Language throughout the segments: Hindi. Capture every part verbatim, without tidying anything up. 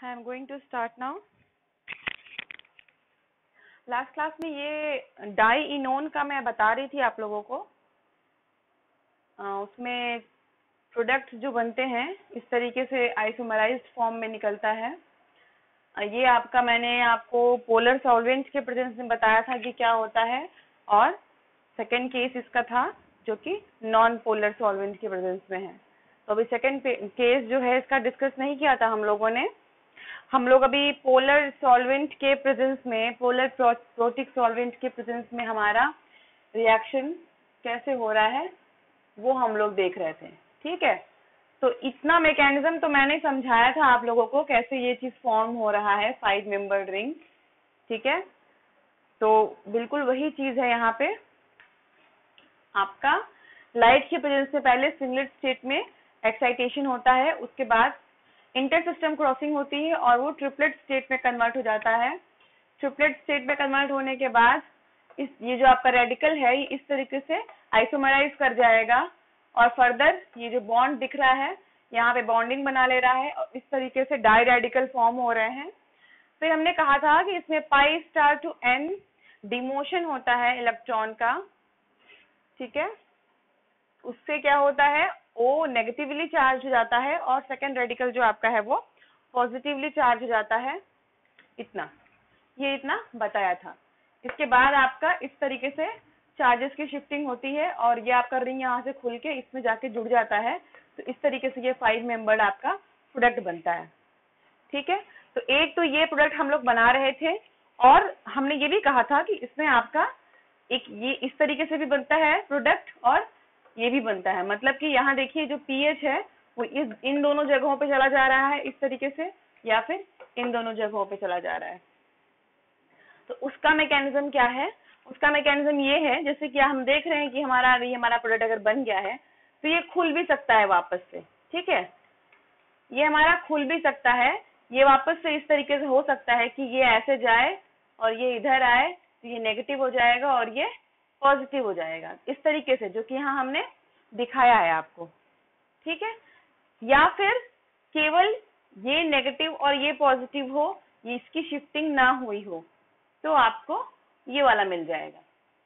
I am going to start now. Last class में ये डाई इनोन का मैं बता रही थी आप लोगों को। आ, उसमें प्रोडक्ट्स जो बनते हैं इस तरीके से आइसोमराइज्ड फॉर्म में निकलता है। आ, ये आपका मैंने आपको पोलर सॉल्वेंट के प्रेजेंस में बताया था कि क्या होता है, और सेकेंड केस इसका था जो कि नॉन पोलर सॉल्वेंट के प्रेजेंस में है। तो अभी सेकेंड केस जो है इसका डिस्कस नहीं किया था हम लोगों ने। हम लोग अभी पोलर सॉल्वेंट के प्रेजेंस में, पोलर प्रोटिक सॉल्वेंट के प्रेजेंस में हमारा रिएक्शन कैसे हो रहा है वो हम लोग देख रहे थे। ठीक है, तो इतना मैकेनिज्म तो मैंने समझाया था आप लोगों को कैसे ये चीज फॉर्म हो रहा है, फाइव मेंबर्ड रिंग। ठीक है, तो बिल्कुल वही चीज है यहाँ पे। आपका लाइट के प्रेजेंस से पहले सिंगलेट स्टेट में एक्साइटेशन होता है, उसके बाद इंटर सिस्टम क्रॉसिंग होती है और वो ट्रिपलेट स्टेट में कन्वर्ट हो जाता है। ट्रिपलेट स्टेट में कन्वर्ट होने के बाद इस ये जो आपका रेडिकल है ये इस तरीके से आइसोमराइज कर जाएगा, और फर्दर ये जो बॉन्ड दिख रहा है यहाँ पे बॉन्डिंग बना ले रहा है और इस तरीके से डाई रेडिकल फॉर्म हो रहे हैं। फिर हमने कहा था कि इसमें pi star to N demotion होता है इलेक्ट्रॉन का। ठीक है, उससे क्या होता है, ओ नेगेटिवली चार्ज हो जाता है और सेकेंड रेडिकल जो आपका है वो पॉजिटिवली चार्ज हो जाता है। इतना ये इतना बताया था। इसके बाद आपका इस तरीके से चार्जेस की शिफ्टिंग होती है और ये आपका रिंग यहाँ से खुल के इसमें जाके जुड़ जाता है। तो इस तरीके से ये फाइव मेंबर्ड आपका प्रोडक्ट बनता है। ठीक है, तो एक तो ये प्रोडक्ट हम लोग बना रहे थे, और हमने ये भी कहा था कि इसमें आपका एक ये इस तरीके से भी बनता है प्रोडक्ट और ये भी बनता है। मतलब कि यहाँ देखिए जो पीएच है वो इस इन दोनों जगहों पे चला जा रहा है इस तरीके से, या फिर इन दोनों जगहों पे चला जा रहा है। तो उसका मैकेनिज्म क्या है, उसका मैकेनिज्म ये है, जैसे कि हम देख रहे हैं कि हमारा ये हमारा प्रोडक्ट अगर बन गया है तो ये खुल भी सकता है वापस से। ठीक है, ये हमारा खुल भी सकता है, ये वापस से इस तरीके से हो सकता है कि ये ऐसे जाए और ये इधर आए, तो ये नेगेटिव हो जाएगा और ये पॉजिटिव हो जाएगा इस तरीके से, जो कि यहाँ हमने दिखाया है आपको। ठीक है, या फिर केवल ये नेगेटिव और ये पॉजिटिव हो, ये इसकी शिफ्टिंग ना हुई हो, तो आपको ये वाला मिल जाएगा।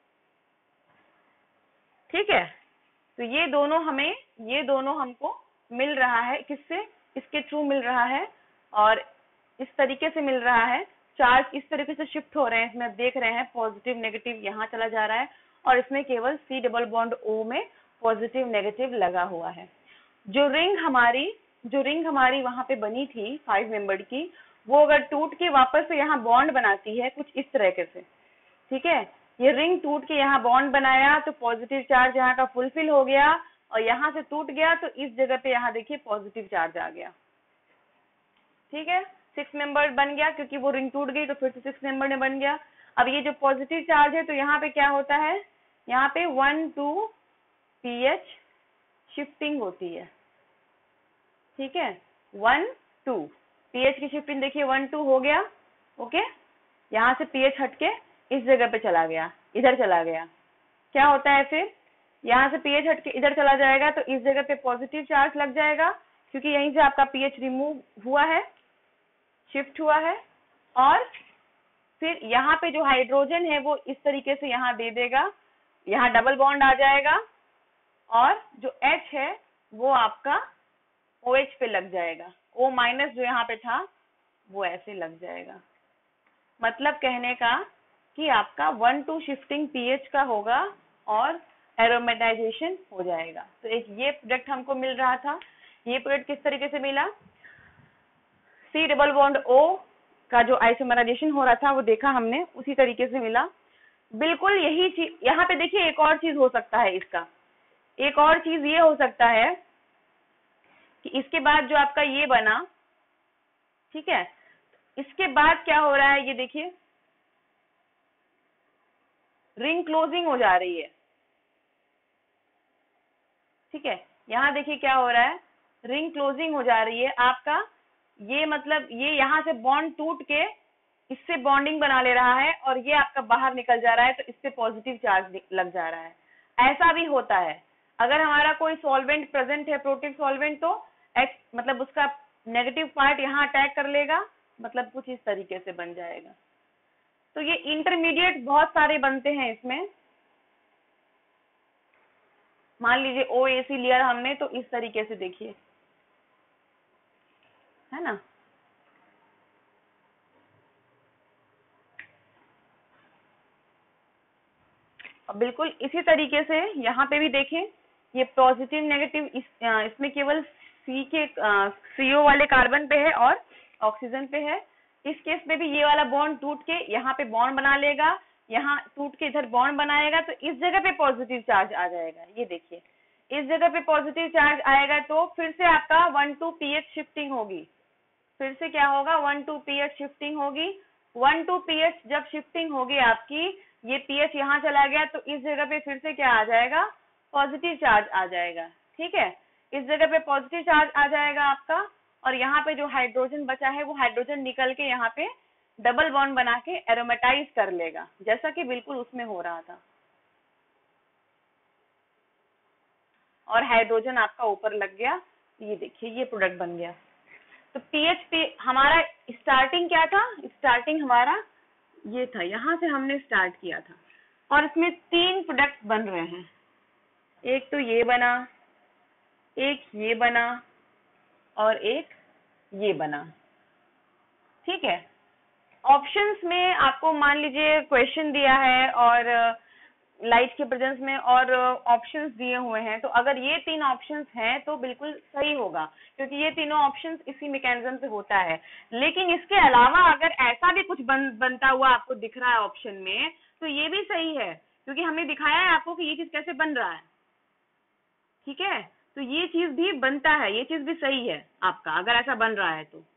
ठीक है, तो ये दोनों हमें ये दोनों हमको मिल रहा है, किससे, इसके थ्रू मिल रहा है, और इस तरीके से मिल रहा है। चार्ज इस तरीके से शिफ्ट हो रहे हैं, इसमें देख रहे हैं पॉजिटिव नेगेटिव यहाँ चला जा रहा है, और इसमें केवल सी डबल बॉन्ड ओ में पॉजिटिव नेगेटिव लगा हुआ है। जो रिंग हमारी जो रिंग हमारी वहां पे बनी थी फाइव मेंबर्ड की, वो अगर टूट के वापस से यहाँ बॉन्ड बनाती है कुछ इस तरीके से। ठीक है, ये रिंग टूट के यहाँ बॉन्ड बनाया तो पॉजिटिव चार्ज यहाँ का फुलफिल हो गया, और यहाँ से टूट गया तो इस जगह पे यहाँ देखिए पॉजिटिव चार्ज आ गया। ठीक है, सिक्स मेंबर बन गया, क्योंकि वो रिंग टूट गई तो फिर से सिक्स मेंबर में बन गया। अब ये जो पॉजिटिव चार्ज है तो यहाँ पे क्या होता है, यहाँ पे वन टू पीएच शिफ्टिंग होती है। ठीक है, वन टू पीएच की शिफ्टिंग देखिए, वन टू हो गया। ओके, यहाँ से पीएच हटके इस जगह पे चला गया, इधर चला गया। क्या होता है फिर, यहाँ से पीएच हटके इधर चला जाएगा तो इस जगह पे पॉजिटिव चार्ज लग जाएगा, क्योंकि यहीं से आपका पीएच रिमूव हुआ है, शिफ्ट हुआ है। और फिर यहाँ पे जो हाइड्रोजन है वो इस तरीके से यहाँ दे देगा, यहाँ डबल बॉन्ड आ जाएगा, और जो H है वो आपका OH पे लग जाएगा, O माइनस जो यहाँ पे था वो ऐसे लग जाएगा। मतलब कहने का कि आपका वन टू शिफ्टिंग पीएच का होगा और एरोमेटाइजेशन हो जाएगा। तो एक ये प्रोडक्ट हमको मिल रहा था। ये प्रोडक्ट किस तरीके से मिला, सी डबल बॉन्ड ओ का जो आइसोमराइजेशन हो रहा था वो देखा हमने, उसी तरीके से मिला। बिल्कुल यही चीज यहाँ पे देखिए, एक और चीज हो सकता है इसका, एक और चीज ये हो सकता है कि इसके बाद जो आपका ये बना, ठीक है, इसके बाद क्या हो रहा है, ये देखिए रिंग क्लोजिंग हो जा रही है। ठीक है, यहाँ देखिए क्या हो रहा है, रिंग क्लोजिंग हो जा रही है आपका। ये मतलब ये यहाँ से बॉन्ड टूट के इससे बॉन्डिंग बना ले रहा है और ये आपका बाहर निकल जा रहा है, तो इससे पॉजिटिव चार्ज लग जा रहा है। ऐसा भी होता है अगर हमारा कोई सॉल्वेंट प्रेजेंट है, प्रोटिक सॉल्वेंट, तो एक्स मतलब उसका नेगेटिव पार्ट यहाँ अटैक कर लेगा, मतलब कुछ इस तरीके से बन जाएगा। तो ये इंटरमीडिएट बहुत सारे बनते हैं इसमें। मान लीजिए ओ ए सी लिया हमने, तो इस तरीके से देखिए, है ना। अब बिल्कुल इसी तरीके से यहाँ पे भी देखें, ये पॉजिटिव नेगेटिव इस, इसमें केवल सी के सीओ वाले कार्बन पे है और ऑक्सीजन पे है। इस केस में भी ये वाला बॉन्ड टूट के यहाँ पे बॉन्ड बना लेगा, यहाँ टूट के इधर बॉन्ड बनाएगा, तो इस जगह पे पॉजिटिव चार्ज आ जाएगा। ये देखिए, इस जगह पे पॉजिटिव चार्ज आएगा, तो फिर से आपका one two P H shifting होगी। फिर से क्या होगा, one two P H shifting होगी। वन टू पी एच जब शिफ्टिंग होगी आपकी, ये पीएच यहाँ चला गया, तो इस जगह पे फिर से क्या आ जाएगा, पॉजिटिव चार्ज आ जाएगा। ठीक है, इस जगह पे पॉजिटिव चार्ज आ जाएगा आपका, और यहाँ पे जो हाइड्रोजन बचा है वो हाइड्रोजन निकल के यहाँ पे डबल बॉन्ड बना के एरोमेटाइज कर लेगा, जैसा कि बिल्कुल उसमें हो रहा था। और हाइड्रोजन आपका ऊपर लग गया, ये देखिए ये प्रोडक्ट बन गया। तो पीएच पे हमारा स्टार्टिंग क्या था, स्टार्टिंग हमारा ये था, यहां से हमने स्टार्ट किया था, और इसमें तीन प्रोडक्ट्स बन रहे हैं। एक तो ये बना, एक ये बना, और एक ये बना। ठीक है, ऑप्शंस में आपको मान लीजिए क्वेश्चन दिया है और लाइट के प्रेजेंस में और ऑप्शंस दिए हुए हैं, तो अगर ये तीन ऑप्शंस हैं तो बिल्कुल सही होगा, क्योंकि ये तीनों ऑप्शंस इसी मैकेनिज्म से होता है। लेकिन इसके अलावा अगर ऐसा भी कुछ बन, बनता हुआ आपको दिख रहा है ऑप्शन में, तो ये भी सही है, क्योंकि हमने दिखाया है आपको कि ये चीज कैसे बन रहा है। ठीक है, तो ये चीज भी बनता है, ये चीज भी सही है आपका, अगर ऐसा बन रहा है तो।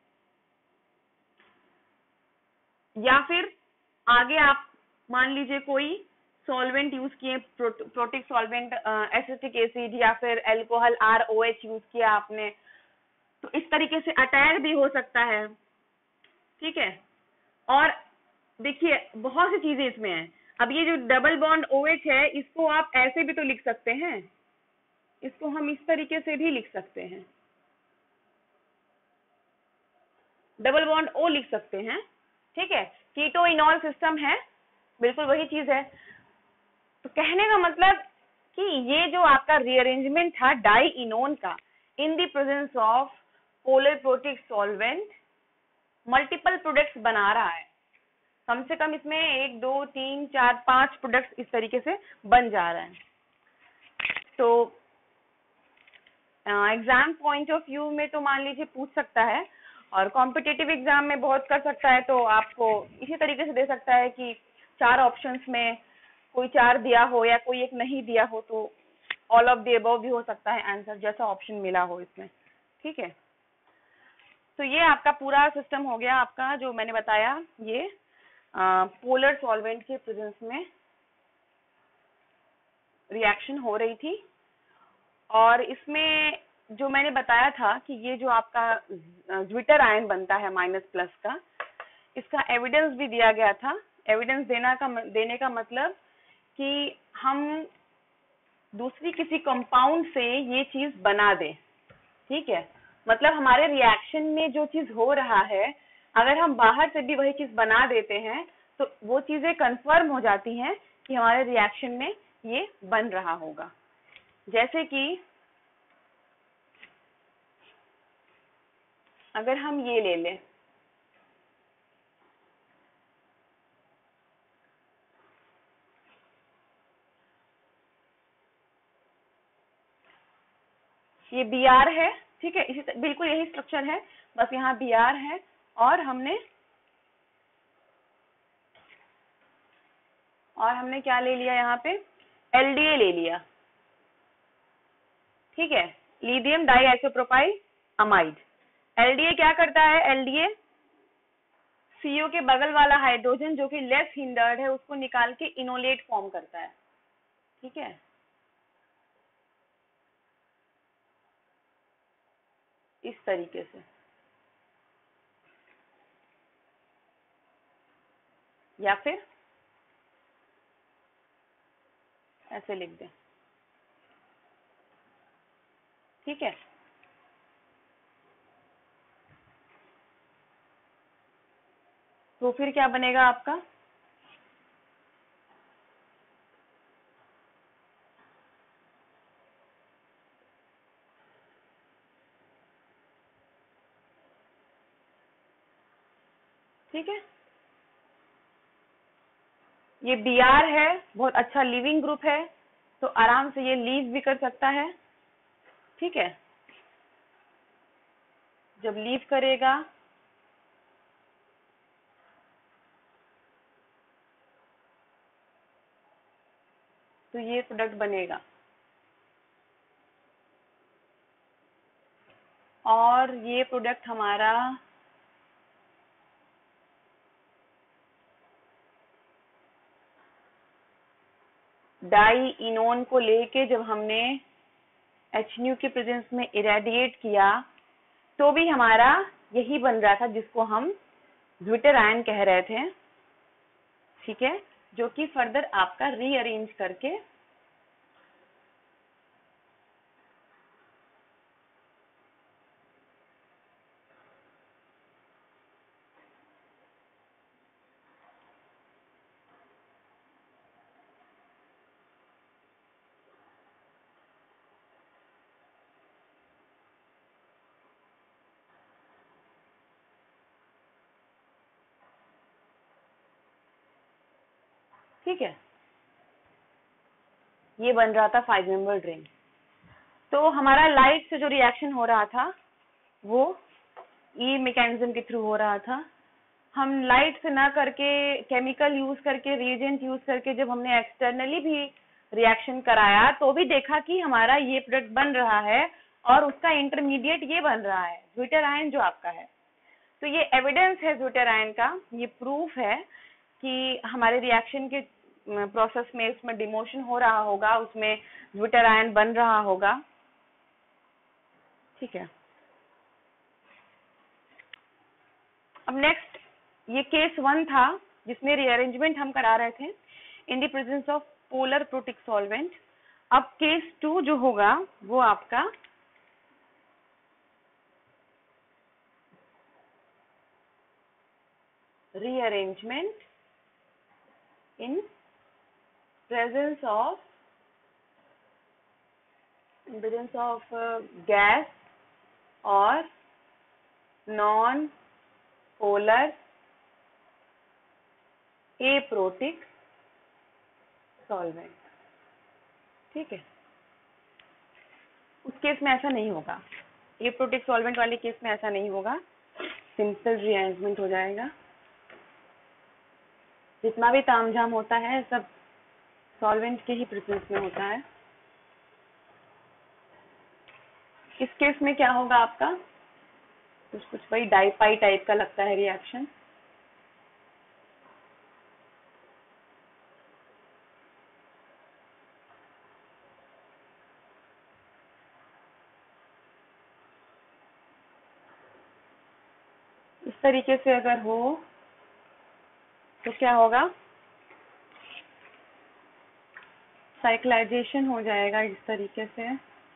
या फिर आगे आप मान लीजिए कोई सॉल्वेंट यूज किए, प्रोटिक सॉल्वेंट, एसिटिक एसिड या फिर alcohol R O H use किया आपने, तो इस तरीके से अटैक भी हो सकता है। ठीक है, और देखिए बहुत सी चीजें इसमें हैं। अब ये जो डबल बॉन्ड ओ एच है, इसको आप ऐसे भी तो लिख सकते हैं, इसको हम इस तरीके से भी लिख सकते हैं, डबल बॉन्ड ओ लिख सकते हैं। ठीक है, कीटो इनॉल सिस्टम है, बिल्कुल वही चीज है। तो कहने का मतलब कि ये जो आपका रीअरेंजमेंट था डाई इनोन का, in the presence of polar protic solvent, multiple products बना रहा है। कम से कम इसमें एक दो तीन चार पांच प्रोडक्ट्स इस तरीके से बन जा रहे हैं। तो एग्जाम पॉइंट ऑफ व्यू में तो मान लीजिए पूछ सकता है, और कॉम्पिटिटिव एग्जाम में बहुत कर सकता है, तो आपको इसी तरीके से दे सकता है कि चार ऑप्शंस में कोई चार दिया हो या कोई एक नहीं दिया हो, तो ऑल ऑफ द अबव भी हो सकता है आंसर, जैसा ऑप्शन मिला हो इसमें। ठीक है, तो ये आपका पूरा सिस्टम हो गया आपका, जो मैंने बताया, ये पोलर सॉल्वेंट के प्रेजेंस में रिएक्शन हो रही थी। और इसमें जो मैंने बताया था कि ये जो आपका ज्विटर आयन बनता है माइनस प्लस का, इसका एविडेंस भी दिया गया था। एविडेंस देना का देने का मतलब कि हम दूसरी किसी कंपाउंड से ये चीज बना दें। ठीक है, मतलब हमारे रिएक्शन में जो चीज हो रहा है, अगर हम बाहर से भी वही चीज बना देते हैं, तो वो चीजें कंफर्म हो जाती हैं कि हमारे रिएक्शन में ये बन रहा होगा। जैसे कि अगर हम ये ले लें, ये बी आर है। ठीक है, इसी बिल्कुल यही स्ट्रक्चर है, बस यहाँ बी आर है, और हमने और हमने क्या ले लिया, यहाँ पे एल डी ए ले लिया। ठीक है, lithium diisopropyl amide. L D A क्या करता है, एल डी ए सीओ के बगल वाला हाइड्रोजन जो कि लेस हिंडर्ड है, उसको निकाल के इनोलेट फॉर्म करता है। ठीक है, इस तरीके से, या फिर ऐसे लिख दें। ठीक है, तो फिर क्या बनेगा आपका, ठीक है। ये बी आर है, बहुत अच्छा लिविंग ग्रुप है, तो आराम से ये लीव भी कर सकता है, ठीक है। जब लीव करेगा तो ये प्रोडक्ट बनेगा, और ये प्रोडक्ट हमारा डाई इनोन को लेके जब हमने एच न्यू के प्रेजेंस में इरेडिएट किया तो भी हमारा यही बन रहा था, जिसको हम ज्विटर आयन कह रहे थे, ठीक है, जो कि फर्दर आपका रीअरेंज करके ठीक है, ये बन रहा था फाइव मेंबर्ड रिंग। तो हमारा लाइट से जो रिएक्शन हो रहा था वो ई मैकेनिज्म के थ्रू हो रहा था। हम लाइट से ना करके केमिकल यूज करके, रिएजेंट यूज करके जब हमने एक्सटर्नली भी रिएक्शन कराया तो भी देखा कि हमारा ये प्रोडक्ट बन रहा है और उसका इंटरमीडिएट ये बन रहा है, ज्विटर आयन जो आपका है। तो ये एविडेंस है ज्विटर आयन का, ये प्रूफ है कि हमारे रिएक्शन के प्रोसेस में उसमें डिमोशन हो रहा होगा, उसमें ज्विटर आयन बन रहा होगा, ठीक है। अब नेक्स्ट ये केस वन था जिसमें रीअरेंजमेंट हम करा रहे थे in the presence of polar protic solvent. अब केस टू जो होगा वो आपका rearrangement in presence of presence of gas और नॉन पोलर एप्रोटिक सॉल्वेंट, ठीक है। उस केस में ऐसा नहीं होगा, एप्रोटिक सॉल्वेंट वाले केस में ऐसा नहीं होगा, सिंपल रीअरेंजमेंट हो जाएगा। जितना भी तामझाम होता है सब सॉल्वेंट के ही प्रेजेंस में होता है। इस केस में क्या होगा आपका, कुछ कुछ वही डाइपाई टाइप का लगता है रिएक्शन। इस तरीके से अगर हो तो क्या होगा, साइक्लाइजेशन हो जाएगा इस तरीके से।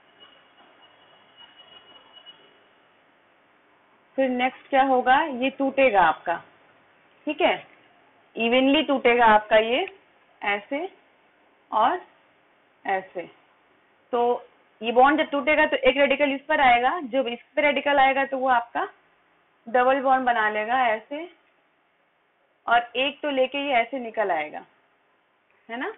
फिर नेक्स्ट क्या होगा, ये टूटेगा आपका, ठीक है, इवनली टूटेगा आपका, ये ऐसे और ऐसे। तो ये बॉन्ड जब टूटेगा तो एक रेडिकल इस पर आएगा, जब इस पर रेडिकल आएगा तो वो आपका डबल बॉन्ड बना लेगा ऐसे, और एक तो लेके ये ऐसे निकल आएगा, है ना।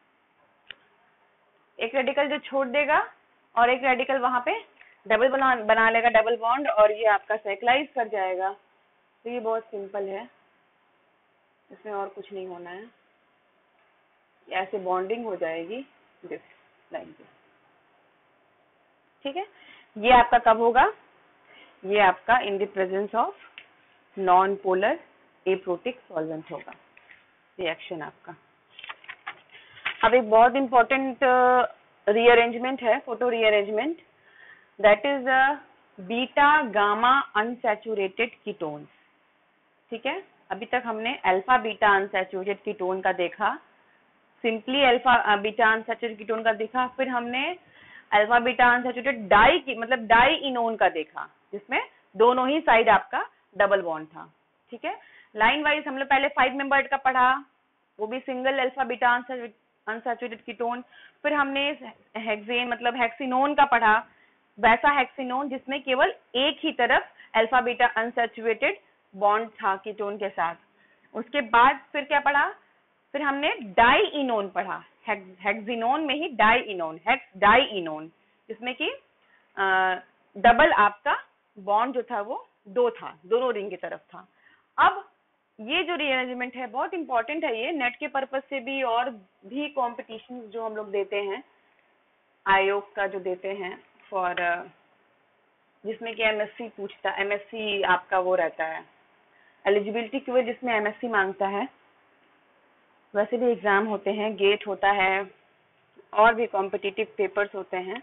एक रेडिकल जो छोड़ देगा और एक रेडिकल वहां पे डबल बना बना लेगा, डबल बॉन्ड, और ये आपका साइक्लाइज कर जाएगा। तो ये बहुत सिंपल है, इसमें और कुछ नहीं होना है, ऐसे बॉन्डिंग हो जाएगी दिस लाइक दिस, ठीक है। ये आपका कब होगा, ये आपका in the presence of non polar aprotic solvent होगा रिएक्शन आपका। अब एक बहुत इंपॉर्टेंट रीअरेंजमेंट है, photo rearrangement, that is beta gamma unsaturated ketones, ठीक है। अभी तक हमने अल्फा बीटा अनसैचुरेटेड कीटोन का देखा, simply alpha beta unsaturated ketone का देखा, फिर हमने अल्फा बीटा अनसैचुरेटेड डाई मतलब डाई इनोन का देखा, जिसमें दोनों ही साइड आपका डबल बॉन्ड था, ठीक है। लाइन वाइज हम लोग पहले फाइव मेंबर्ड का पढ़ा, वो भी single alpha beta unsaturated ketone. फिर हमने हेक्सेन मतलब हेक्सिनोन का पढ़ा, वैसा हेक्सिनोन जिसमें केवल एक ही तरफ अल्फा बीटा अनसैचुरेटेड बॉन्ड था कीटोन के साथ। उसके बाद फिर क्या पढ़ा, फिर हमने डाईइनोन पढ़ा, हेक्सिनोन में ही डाईइनोन, हेक्स डाईइनोन, जिसमें कि डबल आपका बॉन्ड जो था वो दो था, दोनों रिंग की तरफ था। अब ये जो रीअरेंजमेंट है बहुत इंपॉर्टेंट है, ये नेट के पर्पज से भी और भी कॉम्पिटिशन जो हम लोग देते हैं आयोग का जो देते हैं फॉर, जिसमें कि एमएससी पूछता, एमएससी आपका वो रहता है एलिजिबिलिटी की वजह, जिसमें एमएससी मांगता है। वैसे भी एग्जाम होते हैं, गेट होता है और भी कॉम्पिटिटिव पेपर्स होते हैं।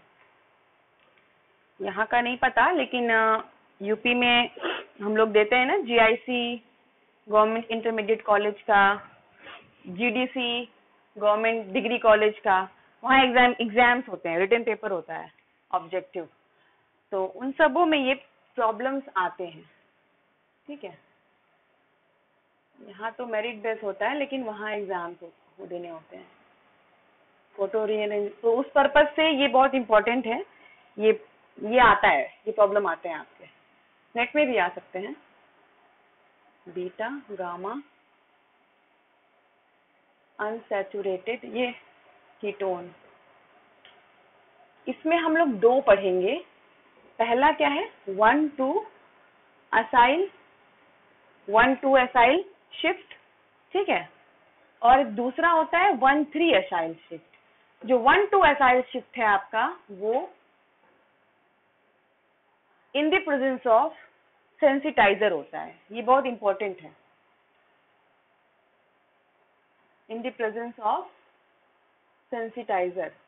यहाँ का नहीं पता, लेकिन यूपी में हम लोग देते हैं ना, जीआईसी गवर्नमेंट इंटरमीडिएट कॉलेज का, जीडीसी गवर्नमेंट डिग्री कॉलेज का, वहाँ एग्जाम एग्जाम्स होते हैं, रिटन पेपर होता है ऑब्जेक्टिव, तो उन सबों में ये प्रॉब्लम्स आते हैं, ठीक है। यहाँ तो मेरिट बेस होता है, लेकिन वहाँ एग्जाम्स हो, देने होते हैं फोटो रीअरेंज, तो उस पर्पज से ये बहुत इंपॉर्टेंट है। ये ये आता है, ये प्रॉब्लम आते हैं आपके, नेट में भी आ सकते हैं। बीटा गामा अनसैचुरेटेड ये कीटोन, इसमें हम लोग दो पढ़ेंगे। पहला क्या है, one two acyl, one two acyl shift, ठीक है, और दूसरा होता है वन थ्री असाइल शिफ्ट। जो वन टू असाइल शिफ्ट है आपका, वो in the presence of sensitizer होता है, ये बहुत इंपॉर्टेंट है, in the presence of sensitizer.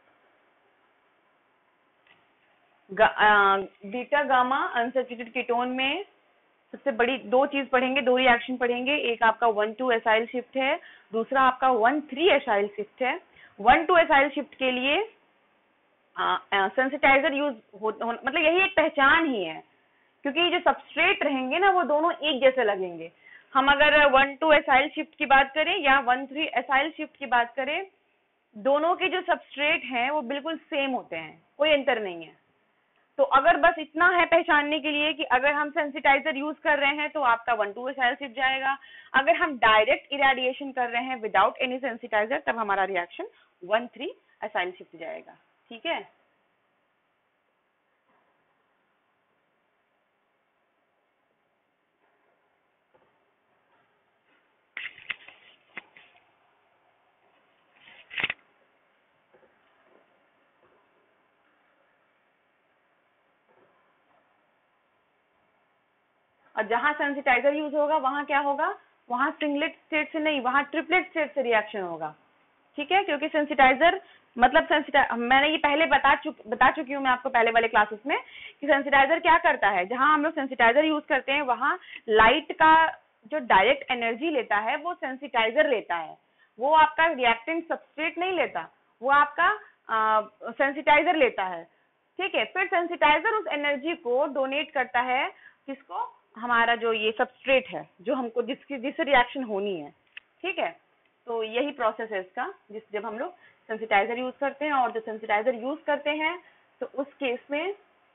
Beta gamma unsaturated ketone में सबसे बड़ी दो चीज पढ़ेंगे, दो रिएक्शन पढ़ेंगे, एक आपका वन टू एसाइल शिफ्ट है, दूसरा आपका वन थ्री एसाइल शिफ्ट है। वन टू एसाइल शिफ्ट के लिए सेंसिटाइजर यूज हो, हो मतलब यही एक पहचान ही है, क्योंकि जो सबस्ट्रेट रहेंगे ना वो दोनों एक जैसे लगेंगे। हम अगर वन टू एसाइल शिफ्ट की बात करें या वन थ्री एसाइल शिफ्ट की बात करें, दोनों के जो सबस्ट्रेट हैं वो बिल्कुल सेम होते हैं, कोई अंतर नहीं है। तो अगर बस इतना है पहचानने के लिए कि अगर हम सेंसिटाइजर यूज कर रहे हैं तो आपका वन टू एसाइल शिफ्ट जाएगा, अगर हम डायरेक्ट इरेडिएशन कर रहे हैं विदाउट एनी सेंसिटाइजर तब हमारा reaction one three acyl shift जाएगा, ठीक है। और जहां सेंसिटाइजर यूज होगा वहां क्या होगा, वहां सिंगलेट स्टेट से नहीं, वहां ट्रिपलेट स्टेट से रिएक्शन होगा, ठीक है। क्योंकि सेंसिटाइजर मतलब सेंसिटाइजर, मैंने ये पहले बता चुक बता चुकी हूँ मैं आपको पहले वाले क्लासेस में कि सेंसिटाइजर क्या करता है। जहां हम लोग सेंसिटाइजर यूज करते हैं वहां लाइट का जो डायरेक्ट एनर्जी लेता है वो सेंसिटाइजर लेता है, वो आपका रिएक्टेंट सबस्ट्रेट नहीं लेता, वो आपका सेंसिटाइजर लेता है, ठीक है। फिर सेंसिटाइजर उस एनर्जी को डोनेट करता है किसको, हमारा जो ये सबस्ट्रेट है जो हमको जिसकी जिससे रिएक्शन होनी है, ठीक है। तो यही प्रोसेस है इसका, जिस जब हम लोग सेंसिटाइजर यूज करते हैं, और जो सेंसिटाइजर यूज करते हैं तो उस केस में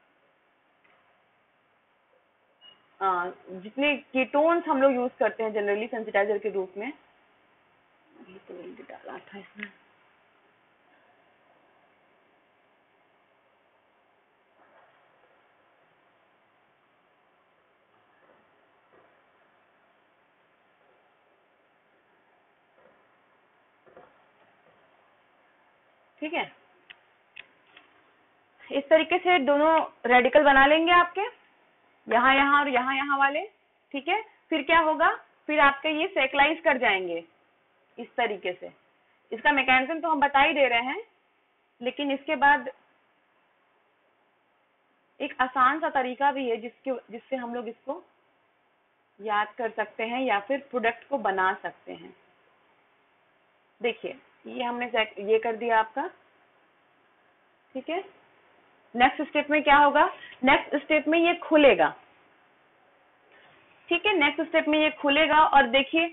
आ, जितने कीटोन्स हम लोग यूज करते हैं जनरली सेंसिटाइजर के रूप में, ये तो डाला था इसमें, ठीक है। इस तरीके से दोनों रेडिकल बना लेंगे आपके, यहाँ यहाँ और यहाँ यहाँ वाले, ठीक है। फिर क्या होगा, फिर आपके ये सेक्लाइज कर जाएंगे इस तरीके से। इसका मैकेनिज्म तो हम बता ही दे रहे हैं, लेकिन इसके बाद एक आसान सा तरीका भी है जिसके जिससे हम लोग इसको याद कर सकते हैं या फिर प्रोडक्ट को बना सकते हैं। देखिए ये हमने ये कर दिया आपका, ठीक है। नेक्स्ट स्टेप में क्या होगा, नेक्स्ट स्टेप में ये खुलेगा, ठीक है, नेक्स्ट स्टेप में ये खुलेगा और देखिए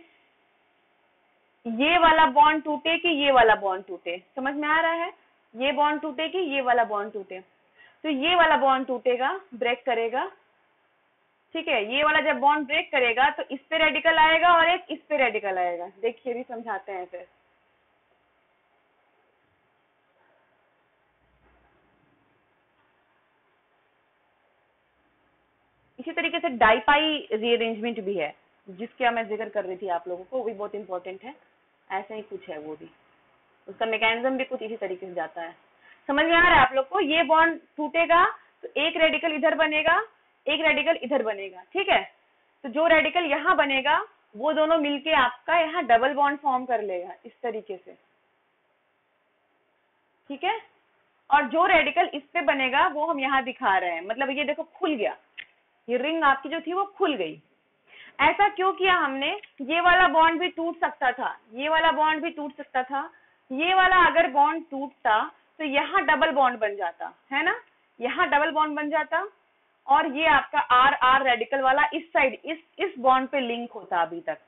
ये वाला बॉन्ड टूटे कि ये वाला बॉन्ड टूटे, समझ में आ रहा है? ये बॉन्ड टूटे कि ये वाला बॉन्ड टूटे, तो ये वाला बॉन्ड टूटेगा, ब्रेक करेगा। ठीक है, ये वाला जब बॉन्ड ब्रेक करेगा तो इस पे रेडिकल आएगा और एक इस पे रेडिकल आएगा। देखिए भी समझाते हैं फिर। इसी तरीके से डाइपाई रीअरेंजमेंट भी है, जिसका मैं जिक्र कर रही थी आप लोगों को, वो भी बहुत इंपॉर्टेंट है। ऐसे ही कुछ है वो भी, उसका मैकेनिज्म भी कुछ इसी तरीके से जाता है। समझ में आ रहा है आप लोग को? ये बॉन्ड टूटेगा तो एक रेडिकल इधर बनेगा, एक रेडिकल इधर बनेगा। ठीक है, तो जो रेडिकल यहाँ बनेगा वो दोनों मिलके आपका यहाँ डबल बॉन्ड फॉर्म कर लेगा इस तरीके से। ठीक है, और जो रेडिकल इस पे बनेगा वो हम यहाँ दिखा रहे हैं, मतलब ये देखो खुल गया, ये रिंग आपकी जो थी वो खुल गई। ऐसा क्यों किया हमने? ये वाला बॉन्ड भी टूट सकता था, ये वाला बॉन्ड भी टूट सकता था, ये वाला अगर बॉन्ड टूटता तो यहाँ डबल बॉन्ड बन जाता है ना, यहाँ डबल बॉन्ड बन जाता और ये आपका आर आर रेडिकल वाला इस साइड इस इस बॉन्ड पे लिंक होता अभी तक।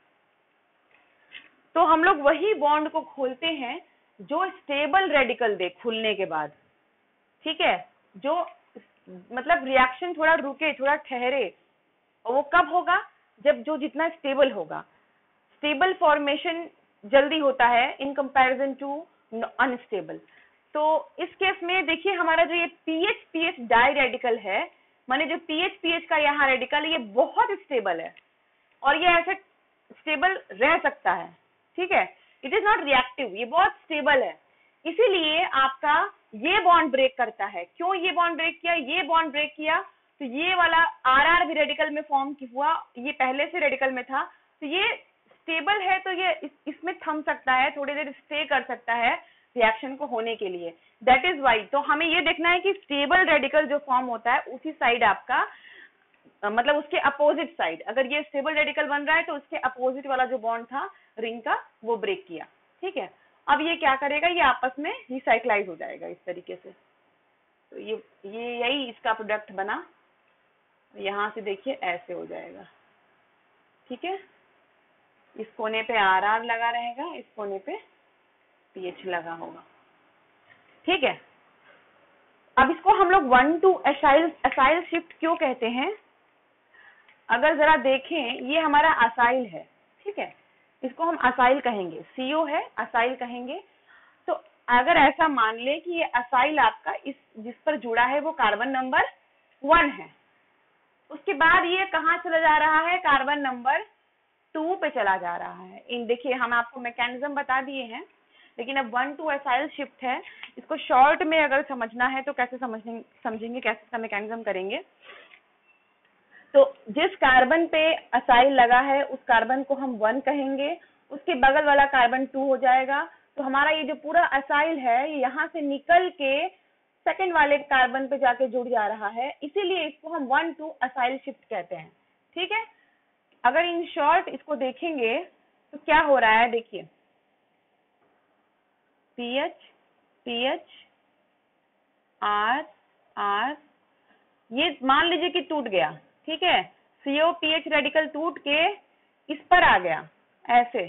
तो हम लोग वही बॉन्ड को खोलते हैं जो स्टेबल रेडिकल दे खुलने के बाद। ठीक है, जो मतलब रिएक्शन थोड़ा रुके, थोड़ा ठहरे, और वो कब होगा? जब जो जितना स्टेबल होगा। स्टेबल फॉर्मेशन जल्दी होता है इन कंपैरिजन टू अनस्टेबल। तो इस केस में देखिए हमारा जो ये पीएच पीएच डाई रेडिकल है, माने जो पीएच पीएच का यहाँ रेडिकल है, ये बहुत स्टेबल है और ये ऐसे स्टेबल रह सकता है। ठीक है, इट इज नॉट रिएक्टिव, ये बहुत स्टेबल है। इसीलिए आपका ये बॉन्ड ब्रेक करता है। क्यों ये बॉन्ड ब्रेक किया? ये बॉन्ड ब्रेक किया तो ये वाला आर आर भी रेडिकल में फॉर्म हुआ, ये पहले से रेडिकल में था, तो ये स्टेबल है, तो ये इस, इसमें थम सकता है, थोड़ी देर स्टे कर सकता है रिएक्शन को होने के लिए। That is why. तो हमें ये देखना है कि स्टेबल रेडिकल जो फॉर्म होता है उसी साइड आपका, मतलब उसके अपोजिट साइड, अगर ये स्टेबल रेडिकल बन रहा है तो उसके अपोजिट वाला जो बॉन्ड था रिंग का वो ब्रेक किया। ठीक है, अब ये क्या करेगा? ये आपस में रिसाइक्लाइज हो जाएगा इस तरीके से। तो ये ये यही इसका प्रोडक्ट बना, यहाँ से देखिए ऐसे हो जाएगा। ठीक है, इस कोने पे आर आर लगा रहेगा, इस कोने पे पीएच लगा होगा। ठीक है, अब इसको हम लोग one two acyl acyl shift क्यों कहते हैं? अगर जरा देखें, ये हमारा असाइल है। ठीक है, इसको हम असाइल कहेंगे, सीओ है, असाइल कहेंगे। तो अगर ऐसा मान ले कि ये असाइल आपका इस जिस पर जुड़ा है वो कार्बन नंबर वन है, उसके बाद ये कहाँ चला जा रहा है? कार्बन नंबर टू पे चला जा रहा है। इन देखिए हम आपको मैकेनिज्म बता दिए हैं, लेकिन अब वन टू असाइल शिफ्ट है। इसको शॉर्ट में अगर समझना है तो कैसे समझेंगे समझेंगे कैसे इसका मैकेनिज्म करेंगे। तो जिस कार्बन पे असाइल लगा है उस कार्बन को हम वन कहेंगे, उसके बगल वाला कार्बन टू हो जाएगा। तो हमारा ये जो पूरा असाइल है ये यहाँ से निकल के सेकंड वाले कार्बन पे जाके जुड़ जा रहा है, इसीलिए इसको हम वन टू असाइल शिफ्ट कहते हैं। ठीक है, अगर इन शॉर्ट इसको देखेंगे तो क्या हो रहा है? देखिए पीएच पीएच आर आर, ये मान लीजिए कि टूट गया। ठीक है, सीओ पीएच रेडिकल टूट के इस पर आ गया ऐसे।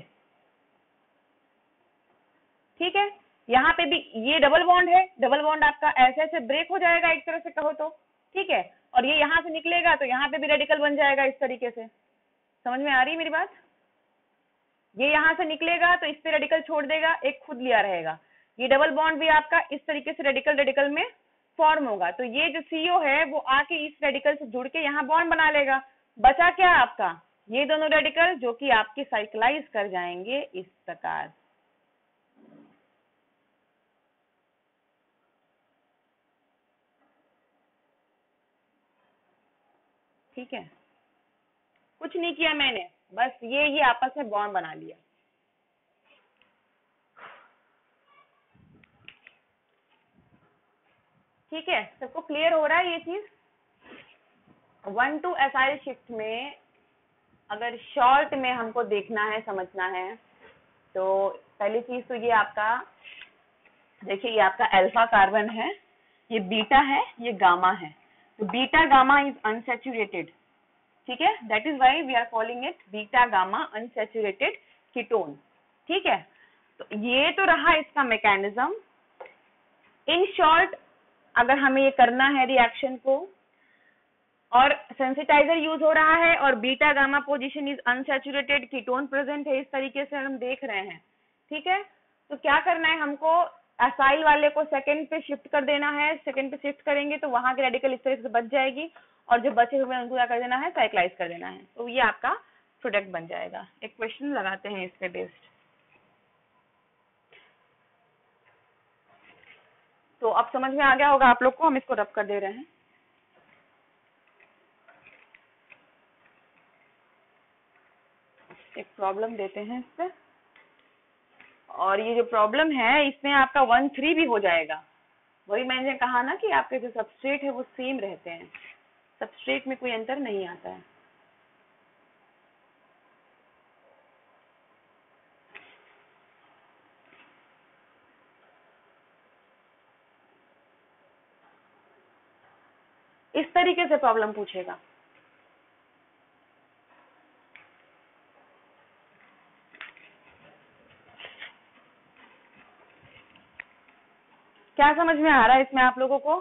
ठीक है, यहाँ पे भी ये डबल बॉन्ड है, डबल बॉन्ड आपका ऐसे ऐसे ब्रेक हो जाएगा एक तरह से कहो तो। ठीक है, और ये यहाँ से निकलेगा तो यहाँ पे भी रेडिकल बन जाएगा इस तरीके से। समझ में आ रही है मेरी बात? ये यहाँ से निकलेगा तो इस पे रेडिकल छोड़ देगा, एक खुद लिया रहेगा। ये डबल बॉन्ड भी आपका इस तरीके से रेडिकल रेडिकल में फॉर्म होगा, तो ये जो सीओ है वो आके इस रेडिकल से जुड़ के यहाँ बॉन्ड बना लेगा। बचा क्या आपका? ये दोनों रेडिकल जो कि आपके साइक्लाइज कर जाएंगे इस प्रकार। ठीक है, कुछ नहीं किया मैंने, बस ये ये आपस में बॉन्ड बना लिया। ठीक है, सबको क्लियर हो रहा है ये चीज? वन टू असाइल शिफ्ट में अगर शॉर्ट में हमको देखना है, समझना है, तो पहली चीज तो ये आपका देखिए, ये आपका अल्फा कार्बन है, ये बीटा है, ये गामा है। तो बीटा गामा इज अनसैचुरेटेड। ठीक है, that is why we are calling it beta gamma unsaturated ketone. ठीक है, तो ये तो रहा इसका मैकेनिज्म। इन शॉर्ट अगर हमें ये करना है रिएक्शन को, और सेंसिटाइजर यूज हो रहा है और beta gamma position is unsaturated, ketone present है, इस तरीके से हम देख रहे हैं। ठीक है, तो क्या करना है हमको, असाइल वाले को सेकंड पे शिफ्ट कर देना है। सेकंड पे शिफ्ट करेंगे तो वहां के रेडिकल इस तरीके से बच जाएगी, और जो बचे हुए उनको क्या कर देना है, साइक्लाइज कर देना है। तो ये आपका प्रोडक्ट बन जाएगा। एक क्वेश्चन लगाते हैं इसके बेस्ड। तो अब समझ में आ गया होगा आप लोग को, हम इसको रब कर दे रहे हैं। एक प्रॉब्लम देते हैं इस पे, और ये जो प्रॉब्लम है इसमें आपका वन थ्री भी हो जाएगा। वही मैंने कहा ना कि आपके जो सबस्ट्रेट है वो सेम रहते हैं, सबस्ट्रेट में कोई अंतर नहीं आता है। इस तरीके से प्रॉब्लम पूछेगा। क्या समझ में आ रहा है इसमें आप लोगों को?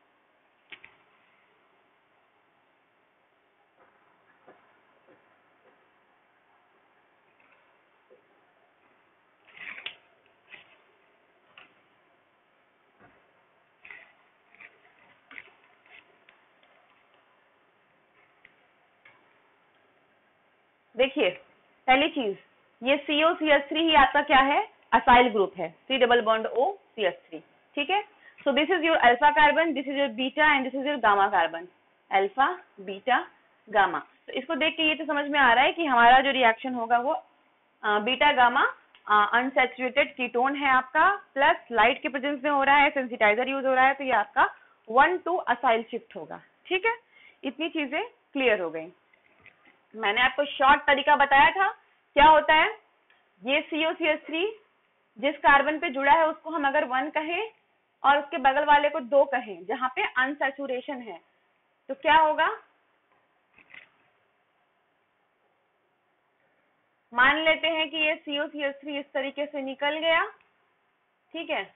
देखिए, पहली चीज, ये C O C S three ही आपका क्या है, असाइल ग्रुप है, C double bond O C S three. ठीक है, so this is your alpha carbon, this is your beta and this is your gamma carbon, alpha beta gamma. तो इसको देख के ये तो समझ में आ रहा है कि हमारा जो रिएक्शन होगा वो बीटा गामा अनसैचुरेटेड कीटोन है आपका, प्लस लाइट के प्रेजेंस में हो रहा है, सेंसिटाइजर यूज हो रहा है, तो ये आपका वन टू असाइल शिफ्ट होगा। ठीक है, इतनी चीजें क्लियर हो गई। मैंने आपको शॉर्ट तरीका बताया था। क्या होता है, ये C O C S three जिस कार्बन पे जुड़ा है उसको हम अगर वन कहें और उसके बगल वाले को दो कहें जहां पे अनसैचुरेशन है, तो क्या होगा, मान लेते हैं कि ये C O C S three इस तरीके से निकल गया। ठीक है,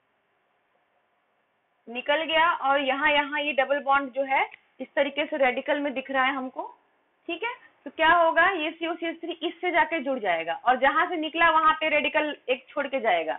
निकल गया और यहाँ यहाँ ये डबल बॉन्ड जो है इस तरीके से रेडिकल में दिख रहा है हमको। ठीक है, तो क्या होगा, ये C O C S three इससे जाके जुड़ जाएगा और जहां से निकला वहां पे रेडिकल एक छोड़ के जाएगा।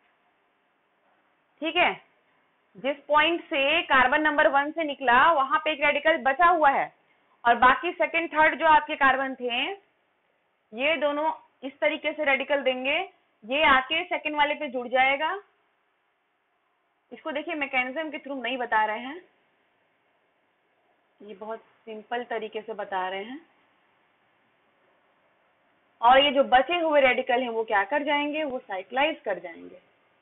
ठीक है, जिस पॉइंट से कार्बन नंबर वन से निकला वहां पे एक रेडिकल बचा हुआ है, और बाकी सेकंड थर्ड जो आपके कार्बन थे ये दोनों इस तरीके से रेडिकल देंगे, ये आके सेकंड वाले पे जुड़ जाएगा। इसको देखिए मैकेनिज्म के थ्रू नहीं बता रहे हैं, ये बहुत सिंपल तरीके से बता रहे हैं। और ये जो बचे हुए रेडिकल हैं वो क्या कर जाएंगे, वो साइक्लाइज कर जाएंगे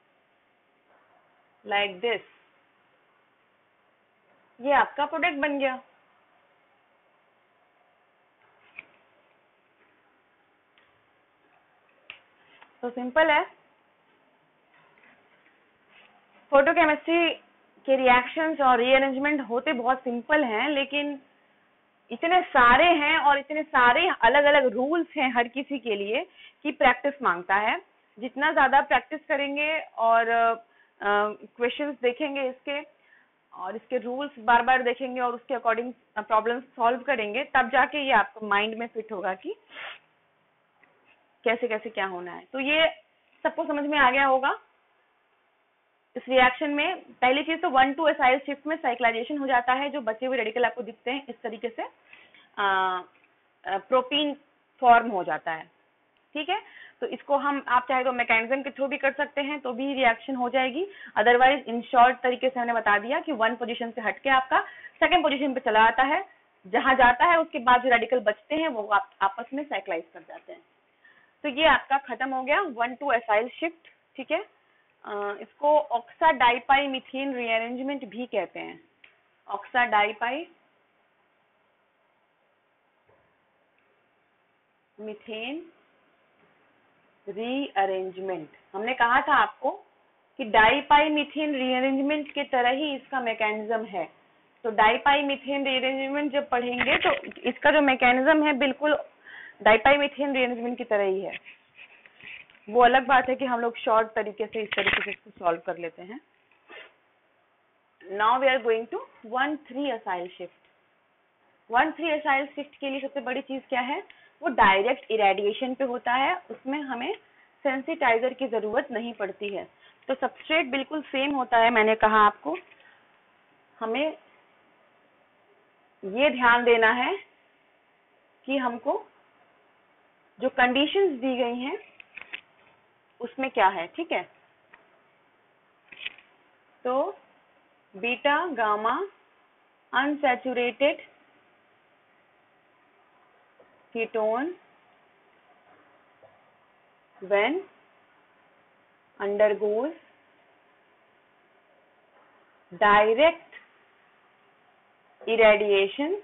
लाइक दिस। ये आपका प्रोडक्ट बन गया। तो सिंपल है, फोटोकेमिस्ट्री के रिएक्शंस और रीअरेंजमेंट होते बहुत सिंपल हैं, लेकिन इतने सारे हैं और इतने सारे अलग अलग रूल्स हैं हर किसी के लिए कि प्रैक्टिस मांगता है। जितना ज्यादा प्रैक्टिस करेंगे और क्वेश्चंस uh, देखेंगे इसके और इसके रूल्स बार बार देखेंगे और उसके अकॉर्डिंग प्रॉब्लम सॉल्व करेंगे, तब जाके ये आपको माइंड में फिट होगा कि कैसे कैसे क्या होना है। तो ये सबको समझ में आ गया होगा। इस रिएक्शन में पहली चीज तो वन टू असाइल शिफ्ट में साइक्लाइजेशन हो जाता है, जो बचे हुए रेडिकल आपको दिखते हैं इस तरीके से प्रोपीन फॉर्म हो जाता है। ठीक है, तो इसको हम आप चाहे तो मैकेनिज्म के थ्रू भी कर सकते हैं तो भी रिएक्शन हो जाएगी। अदरवाइज इन शॉर्ट तरीके से हमने बता दिया कि वन पोजीशन से हटके आपका सेकंड पोजीशन पे चला आता है, जहां जाता है उसके बाद जो रेडिकल बचते हैं वो आप, आपस में साइक्लाइज कर जाते हैं। तो ये आपका खत्म हो गया वन टू असाइल शिफ्ट। ठीक है, Uh, इसको ऑक्सा डाइपाई मीथेन रीअरेंजमेंट भी कहते हैं। ऑक्सा डाइपाई मीथेन रीअरेंजमेंट, हमने कहा था आपको कि डाइपाई मीथेन रीअरेंजमेंट के तरह ही इसका मैकेनिज्म है। तो डाइपाई मीथेन रीअरेंजमेंट जब पढ़ेंगे तो इसका जो मैकेनिज्म है बिल्कुल डाइपाई मीथेन रीअरेंजमेंट की तरह ही है। वो अलग बात है कि हम लोग शॉर्ट तरीके से इस तरीके से इसको सॉल्व कर लेते हैं। Now we are going to one three acyl shift. One three acyl shift के लिए सबसे बड़ी चीज क्या है, वो डायरेक्ट इरेडिएशन पे होता है, उसमें हमें सेंसिटाइजर की जरूरत नहीं पड़ती है। तो सबस्ट्रेट बिल्कुल सेम होता है। मैंने कहा आपको हमें ये ध्यान देना है कि हमको जो कंडीशंस दी गई हैं उसमें क्या है, ठीक है। तो beta gamma unsaturated ketone when undergoes direct irradiation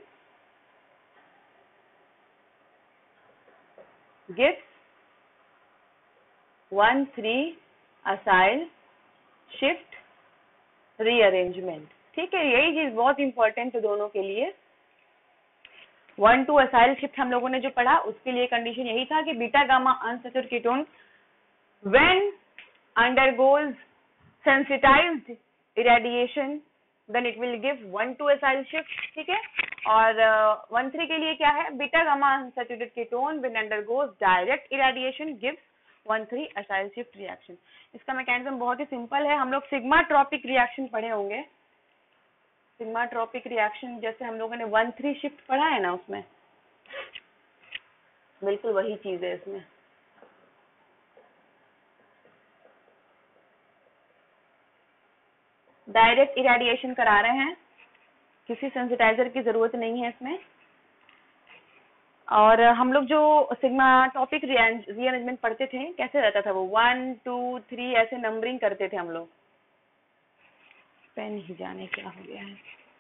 gives one three acyl shift rearrangement। ठीक है, यही चीज बहुत इंपॉर्टेंट है दोनों के लिए। वन टू असाइल शिफ्ट हम लोगों ने जो पढ़ा उसके लिए कंडीशन यही था कि beta gamma unsaturated ketone when undergoes sensitized irradiation then it will give one two acyl shift, ठीक है। और वन थ्री के लिए क्या है, beta gamma unsaturated ketone when undergoes direct irradiation gives one three acyl shift reaction. इसका मैकेनिज्म बहुत ही सिंपल है। हम लोग सिग्मा ट्रॉपिक रिएक्शन पढ़े होंगे। सिग्मा ट्रॉपिक रिएक्शन जैसे हम लोगों ने वन थ्री शिफ्ट पढ़ा है ना, उसमें बिल्कुल वही चीज है इसमें। डायरेक्ट इरेडिएशन करा रहे हैं, किसी सेंसिटाइजर की जरूरत नहीं है इसमें। और हम लोग जो सिग्मा टॉपिक रीअरेंजमेंट पढ़ते थे कैसे रहता था, वो वन टू थ्री ऐसे नंबरिंग करते थे हम लोग। पेन ही जाने क्या हो गया है।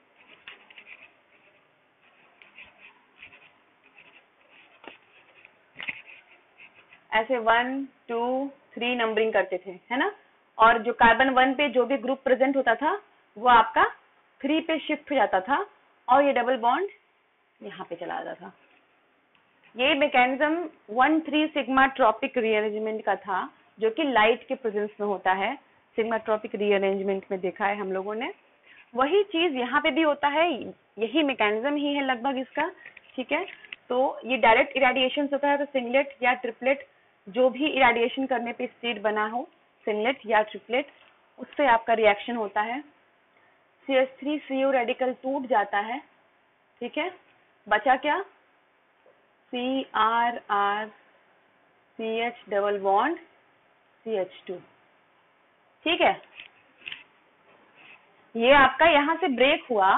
ऐसे वन टू थ्री नंबरिंग करते थे, है ना। और जो कार्बन वन पे जो भी ग्रुप प्रेजेंट होता था वो आपका थ्री पे शिफ्ट हो जाता था और ये डबल बॉन्ड यहाँ पे चला जाता था। ये mechanism one three sigmatropic rearrangement का था, जो कि लाइट के प्रेजेंस में होता है। सिग्मा ट्रॉपिक रीअरेंजमेंट में देखा है हम लोगों ने, वही चीज यहाँ पे भी होता है, यही मैकेनिज्म ही है लगभग इसका, ठीक है। तो ये डायरेक्ट इरेडिएशन होता है, तो सिंगलेट या ट्रिपलेट जो भी इरेडिएशन करने पे स्टेट बना हो, सिंगलेट या ट्रिपलेट, उससे आपका रिएक्शन होता है। C H three C O radical टूट जाता है, ठीक है। बचा क्या, C R R C H double bond C H two, ठीक है। ये आपका यहाँ से ब्रेक हुआ,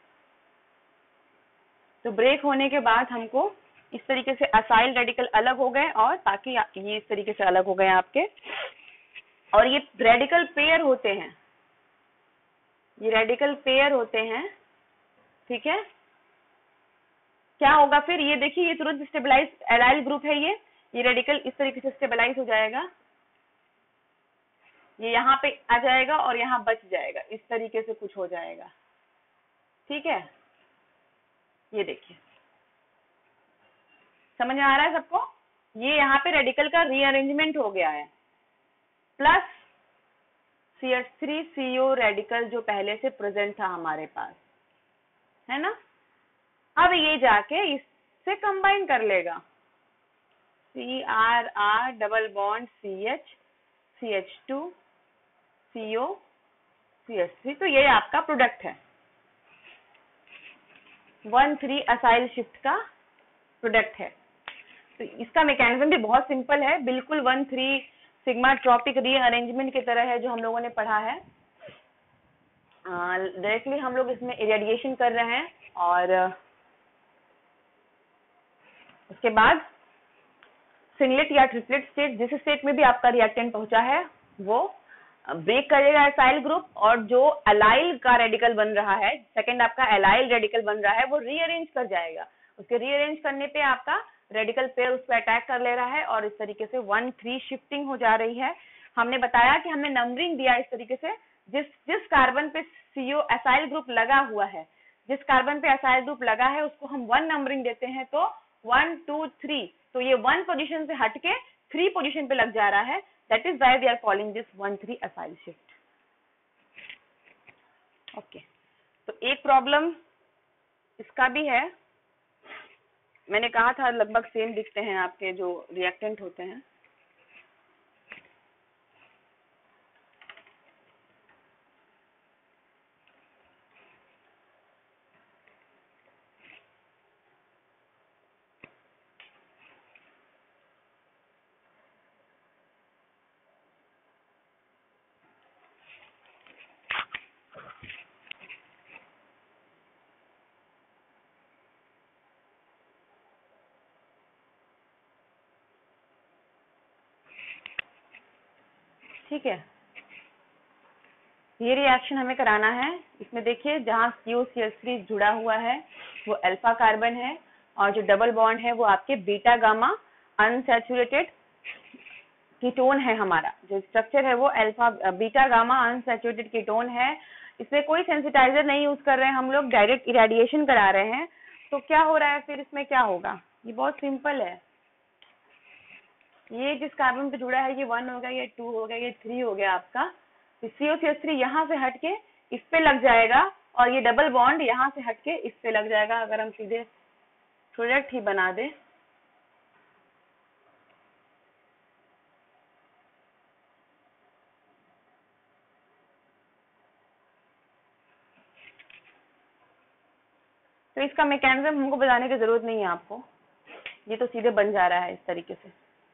तो ब्रेक होने के बाद हमको इस तरीके से असाइल रेडिकल अलग हो गए और ताकि ये इस तरीके से अलग हो गए आपके। और ये रेडिकल पेयर होते हैं, ये रेडिकल पेयर होते हैं, ठीक है। क्या होगा फिर, ये देखिए ये तुरंत स्टेबलाइज एलाइल ग्रुप है, ये ये रेडिकल इस तरीके से स्टेबलाइज हो जाएगा, ये यहाँ पे आ जाएगा और यहाँ बच जाएगा, इस तरीके से कुछ हो जाएगा, ठीक है। ये देखिए समझ में आ रहा है सबको, ये यहाँ पे रेडिकल का रीअरेंजमेंट हो गया है, plus C H three C O radical जो पहले से प्रेजेंट था हमारे पास, है ना। अब ये जाके इससे कंबाइन कर लेगा, C R R double bond C H C H two C O C H three, तो ये आपका प्रोडक्ट है, वन थ्री असाइल शिफ्ट का प्रोडक्ट है। तो इसका मैकेनिज्म भी बहुत सिंपल है, बिल्कुल one three sigmatropic rearrangement की तरह है जो हम लोगों ने पढ़ा है। डायरेक्टली हम लोग इसमें इरेडिएशन कर रहे हैं और उसके बाद सिंगलेट या ट्रिपलेट स्टेट, जिस स्टेट में भी आपका रिएक्टेंट पहुंचा है वो ब्रेक करेगा एसाइल ग्रुप, और जो अलाइल का रेडिकल बन रहा है, सेकंड आपका एलाइल रेडिकल बन रहा है, वो रीअरेंज कर जाएगा। उसके रीअरेंज करने पे आपका रेडिकल पेयर उस पर अटैक कर ले रहा है और इस तरीके से वन थ्री शिफ्टिंग हो जा रही है। हमने बताया कि हमने नंबरिंग दिया इस तरीके से, जिस जिस कार्बन पे सीओ एसाइल ग्रुप लगा हुआ है, जिस कार्बन पे असाइल ग्रुप लगा है उसको हम वन नंबरिंग देते हैं, तो वन टू थ्री, तो ये वन पोजीशन से हटके थ्री पोजीशन पे लग जा रहा है, that is why we are calling this one three acyl shift. Okay, तो एक प्रॉब्लम इसका भी है, मैंने कहा था लगभग सेम दिखते हैं आपके जो रिएक्टेंट होते हैं। ठीक है, ये रिएक्शन हमें कराना है। इसमें देखिए जहाँ सी ओ सी एच थ्री जुड़ा हुआ है वो अल्फा कार्बन है, और जो डबल बॉन्ड है वो आपके बीटा गामा अनसैचुरेटेड कीटोन है। हमारा जो स्ट्रक्चर है वो alpha beta gamma unsaturated ketone है। इसमें कोई सेंसिटाइजर नहीं यूज कर रहे हैं हम लोग, डायरेक्ट इरेडिएशन करा रहे हैं। तो क्या हो रहा है फिर इसमें, क्या होगा, ये बहुत सिंपल है। ये जिस कार्बन पे जुड़ा है ये वन हो गया, ये टू हो गया, ये थ्री हो गया आपका। सी ओ सी एच थ्री यहाँ से हटके इस पे लग जाएगा, और ये डबल बॉन्ड यहाँ से हटके इस पे लग जाएगा। अगर हम सीधे प्रोडक्ट ही बना दे, तो इसका मैकेनिज्म हमको बताने की जरूरत नहीं है आपको, ये तो सीधे बन जा रहा है इस तरीके से।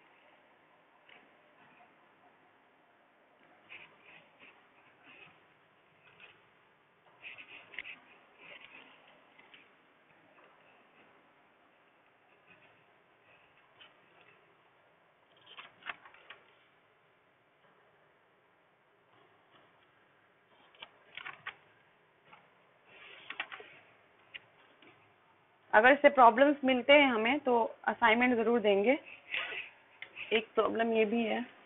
अगर इससे प्रॉब्लम्स मिलते हैं हमें तो असाइनमेंट जरूर देंगे। एक प्रॉब्लम ये भी है,